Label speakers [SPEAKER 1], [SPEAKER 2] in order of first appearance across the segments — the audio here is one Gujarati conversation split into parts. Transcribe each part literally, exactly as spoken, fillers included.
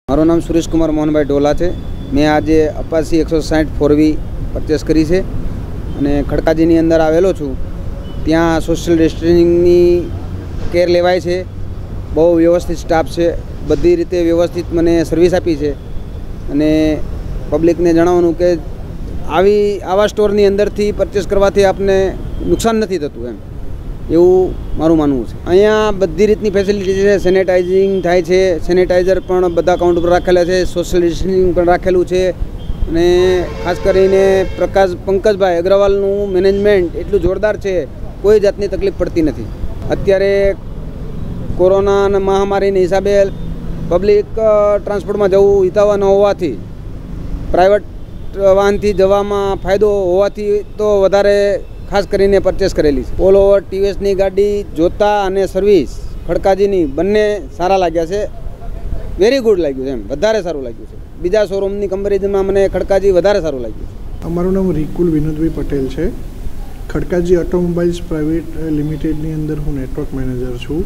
[SPEAKER 1] મારું નામ સુરેશ કુમાર મોહનભાઈ ઢોલા છે। મેં આજે અપાસી એકસો સાઠ ફોરવી પરચેસ કરી છે અને ખડકાજીની અંદર આવેલો છું। ત્યાં સોશિયલ ડિસ્ટન્સિંગની કેર લેવાય છે। બહુ વ્યવસ્થિત સ્ટાફ છે, બધી રીતે વ્યવસ્થિત મને સર્વિસ આપી છે અને પબ્લિકને જણાવવાનું કે આવી આવા સ્ટોરની અંદરથી પરચેસ કરવાથી આપને નુકસાન નથી થતું એમ એવું મારું માનવું છે। અહીંયા બધી રીતની ફેસિલિટી છે, સેનેટાઇઝિંગ થાય છે, સેનેટાઇઝર પણ બધા કાઉન્ટ પર રાખેલા છે, સોશિયલ ડિસ્ટન્સિંગ પણ રાખેલું છે અને ખાસ કરીને પ્રકાશ પંકજભાઈ અગ્રવાલનું મેનેજમેન્ટ એટલું જોરદાર છે, કોઈ જાતની તકલીફ પડતી નથી। અત્યારે કોરોના મહામારીના હિસાબે પબ્લિક ટ્રાન્સપોર્ટમાં જવું હિતાવહ ન હોવાથી પ્રાઇવેટ વાહનથી જવામાં ફાયદો હોવાથી તો વધારે ખાસ કરીને પરચેસ કરેલી છે। ઓલ ઓવર ટીવીએસની ગાડી જોતા અને સર્વિસ ખડકાજીની બંને સારા લાગ્યા છે, વેરી ગુડ લાગ્યું છે, એમ વધારે સારું લાગ્યું છે। બીજા શોરૂમની કમ્પેરિઝનમાં મને ખડકાજી વધારે સારું લાગ્યું છે।
[SPEAKER 2] અમારું નામ રિકુલ વિનોદભાઈ પટેલ છે। ખડકાજી ઓટોમોબાઈલ્સ પ્રાઇવેટ લિમિટેડની અંદર હું નેટવર્ક મેનેજર છું।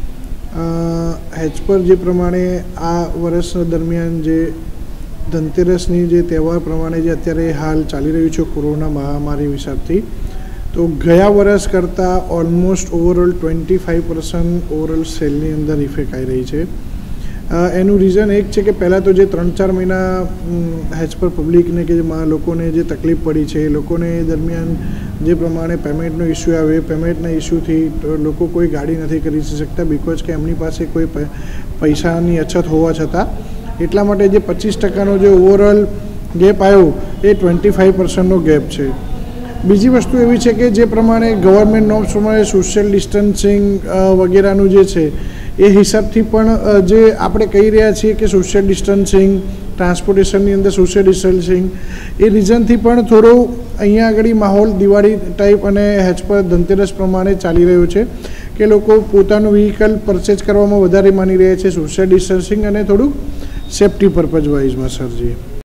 [SPEAKER 2] હેજ પર જે પ્રમાણે આ વર્ષ દરમિયાન જે ધનતેરસની જે તહેવાર પ્રમાણે જે અત્યારે હાલ ચાલી રહ્યું છે કોરોના મહામારી હિસાબથી, તો ગયા વર્ષ કરતાં almost overall twenty five percent overall સેલની અંદર ઇફેક્ટ આવી રહી છે। એનું રીઝન એક છે કે પહેલાં તો જે ત્રણ ચાર મહિના હેજ પર પબ્લિકને કે લોકોને જે તકલીફ પડી છે, લોકોને એ દરમિયાન જે પ્રમાણે પેમેન્ટનો ઇસ્યુ આવે, પેમેન્ટના ઇસ્યુથી લોકો કોઈ ગાડી નથી કરી શકતા બિકોઝ કે એમની પાસે કોઈ પૈસાની અછત હોવા છતાં એટલા માટે જે પચીસ ટકાનો જે ઓવરઓલ ગેપ આવ્યો એ ટ્વેન્ટી ફાઇવ પર્સન્ટનો ગેપ છે। બીજી વસ્તુ એવી છે કે જે પ્રમાણે ગવર્મેન્ટ નોર્મ્સ પ્રમાણે સોશિયલ ડિસ્ટન્સિંગ વગેરેનું જે છે એ હિસાબથી પણ જે આપણે કહી રહ્યા છીએ કે સોશિયલ ડિસ્ટન્સિંગ, ટ્રાન્સપોર્ટેશનની અંદર સોશિયલ ડિસ્ટન્સિંગ એ રીઝનથી પણ થોડો અહીંયા આગળ માહોલ દિવાળી ટાઈપ અને હેજ પર ધનતેરસ પ્રમાણે ચાલી રહ્યો છે કે લોકો પોતાનું વ્હીકલ પરચેઝ કરવામાં વધારે માની રહ્યા છે સોશિયલ ડિસ્ટન્સિંગ અને થોડુંક સેફ્ટી પર્પઝ વાઇઝમાં સરજી।